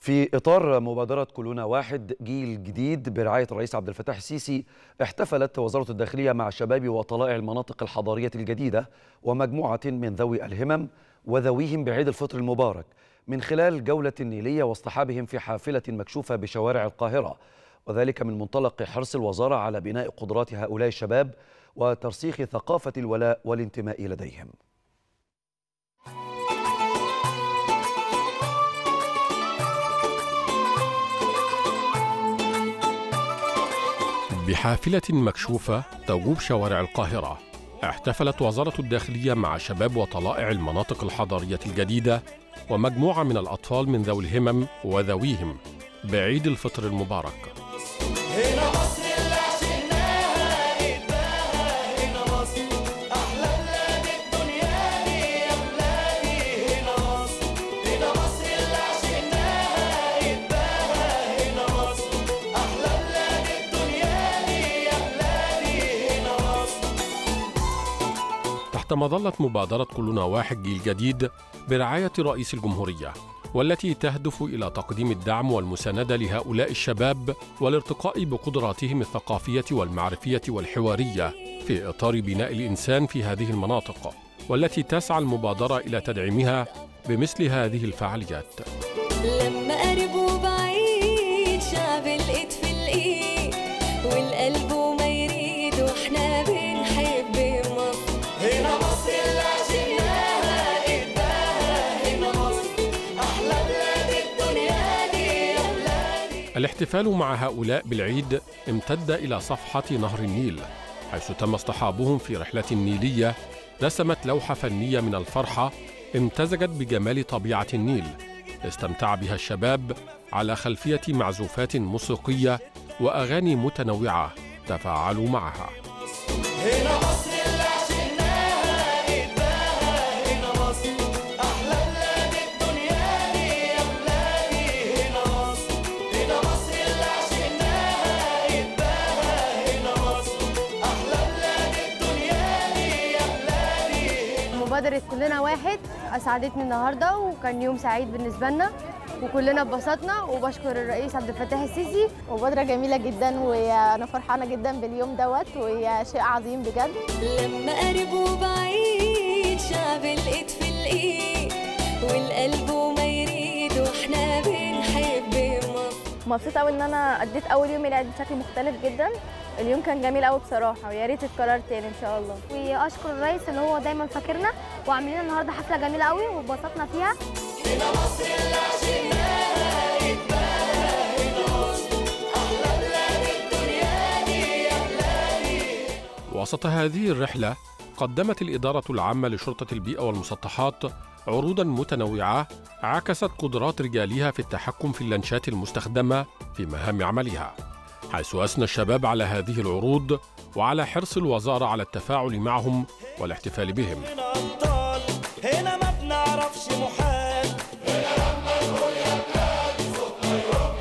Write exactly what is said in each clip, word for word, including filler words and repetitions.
في إطار مبادرة كلنا واحد جيل جديد برعاية الرئيس عبد الفتاح السيسي، احتفلت وزارة الداخلية مع شباب وطلائع المناطق الحضرية الجديدة ومجموعة من ذوي الهمم وذويهم بعيد الفطر المبارك من خلال جولة نيلية واصطحابهم في حافلة مكشوفة بشوارع القاهرة، وذلك من منطلق حرص الوزارة على بناء قدرات هؤلاء الشباب وترسيخ ثقافة الولاء والانتماء لديهم. بحافلة مكشوفة تجوب شوارع القاهرة، احتفلت وزارة الداخلية مع شباب وطلائع المناطق الحضرية الجديدة ومجموعة من الأطفال من ذوي الهمم وذويهم بعيد الفطر المبارك. هنا مصر اللي عشناها إيدها، هنا مصر أحلى بلاد الدنيا دي يا بلادي، هنا مصر هنا مصر اللي عشناها إيدها، هنا مصر أحلى بلاد الدنيا دي يا بلادي، هنا مصر. تحت مظلة مبادرة كلنا واحد جيل جديد برعاية رئيس الجمهورية، والتي تهدف إلى تقديم الدعم والمساندة لهؤلاء الشباب والارتقاء بقدراتهم الثقافية والمعرفية والحوارية في إطار بناء الإنسان في هذه المناطق، والتي تسعى المبادرة إلى تدعيمها بمثل هذه الفعاليات. لما قرب وبعيد شعب الإيد في الإيد والقلب وما يريد وإحنا بنحب مصر. هنا مصر اللي عشناها إيدها، هنا مصر أحلى بلاد الدنيا دي يا بلادي. الاحتفال مع هؤلاء بالعيد امتد إلى صفحة نهر النيل، حيث تم اصطحابهم في رحلة نيلية رسمت لوحة فنية من الفرحة امتزجت بجمال طبيعة النيل، استمتع بها الشباب على خلفية معزوفات موسيقية وأغاني متنوعة تفاعلوا معها. هنا مصر اللي عشناها إيدها، هنا مصر أحلى بلاد الدنيا دي يا بلادي، هنا مصر هنا مصر اللي عشناها إيدها، هنا مصر أحلى بلاد الدنيا دي يا بلادي. مبادرة كلنا واحد أسعدتني النهاردة وكان يوم سعيد بالنسبة لنا وكلنا اتبسطنا، وبشكر الرئيس عبد الفتاح السيسي. مبادرة جميلة جدا وأنا فرحانة جدا باليوم دوت وهي شيء عظيم بجد. لما قرب وبعيد شعب الإيد في الإيد والقلب وما يريد وإحنا بنحب مصر. مبسوطة أوي إن أنا قضيت أول يوم العيد بشكل مختلف جدا. اليوم كان جميل أوي بصراحة ويا ريت يتكرر تاني إن شاء الله. وأشكر الرئيس إن هو دايما فاكرنا وعاملين النهارده حفلة جميلة قوي واتبسطنا فيها. هنا مصر اللي عشناها إيدها، هنا مصر أحلى بلاد الدنيا دي يا بلادي. وسط هذه الرحلة قدمت الإدارة العامة لشرطة البيئة والمسطحات عروضاً متنوعة عكست قدرات رجالها في التحكم في اللانشات المستخدمة في مهام عملها، حيث أثنى الشباب على هذه العروض وعلى حرص الوزارة على التفاعل معهم والاحتفال بهم. هنا أبطال، هنا ما بنعرفش محال، هنا لما نقول يا بلادي صوتنا يروح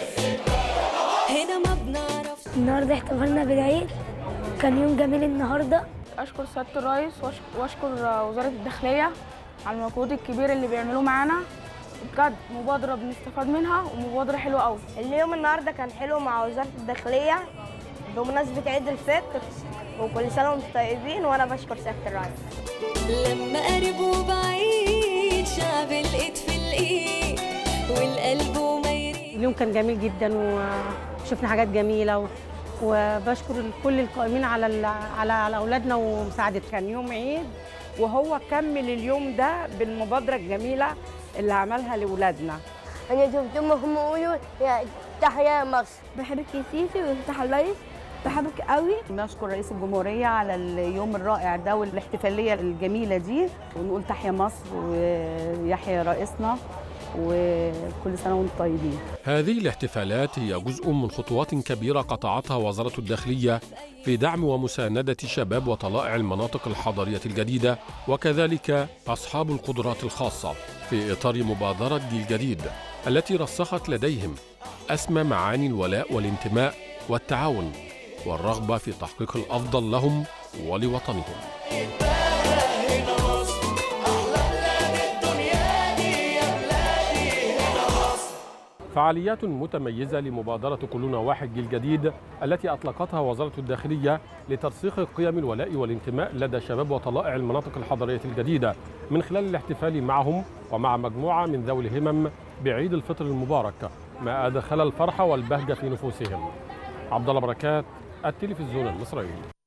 هنا ما بنعرفش. النهارده احتفلنا بالعيد، كان يوم جميل النهارده. أشكر سيادة الرئيس وأشكر وزارة الداخلية على المجهود الكبير اللي بيعملوه معانا، بجد مبادرة بنستفاد منها ومبادرة حلوة قوي. اليوم النهارده كان حلو مع وزارة الداخلية بمناسبة عيد الفطر، وكل سنة وانتم طيبين وأنا بشكر سيادة الرئيس. لما قرب وبعيد شعب الإيد في الإيد والقلب وما يريد. اليوم كان جميل جدا وشفنا حاجات جميلة، وبشكر كل القائمين على على على أولادنا ومساعدتهم. كان يوم عيد وهو كمل اليوم ده بالمبادرة الجميلة اللي عملها لأولادنا. أنا شفتهم هم يقولوا تحيا مصر. بحبك يا سيسي ويفتح الرئيس، بحبك قوي. نشكر رئيس الجمهورية على اليوم الرائع ده والاحتفالية الجميلة دي، ونقول تحيا مصر ويحيى رئيسنا وكل سنة وانتم طيبين. هذه الاحتفالات هي جزء من خطوات كبيرة قطعتها وزارة الداخلية في دعم ومساندة شباب وطلائع المناطق الحضرية الجديدة وكذلك أصحاب القدرات الخاصة في إطار مبادرة جيل جديد التي رسخت لديهم أسمى معاني الولاء والانتماء والتعاون والرغبة في تحقيق الأفضل لهم ولوطنهم. فعاليات متميزة لمبادرة كلنا واحد جيل جديد التي أطلقتها وزارة الداخلية لترسيخ قيم الولاء والانتماء لدى شباب وطلائع المناطق الحضرية الجديدة من خلال الاحتفال معهم ومع مجموعة من ذوي الهمم بعيد الفطر المبارك، ما أدخل الفرح والبهجة في نفوسهم. عبد الله بركات، التلفزيون المصري.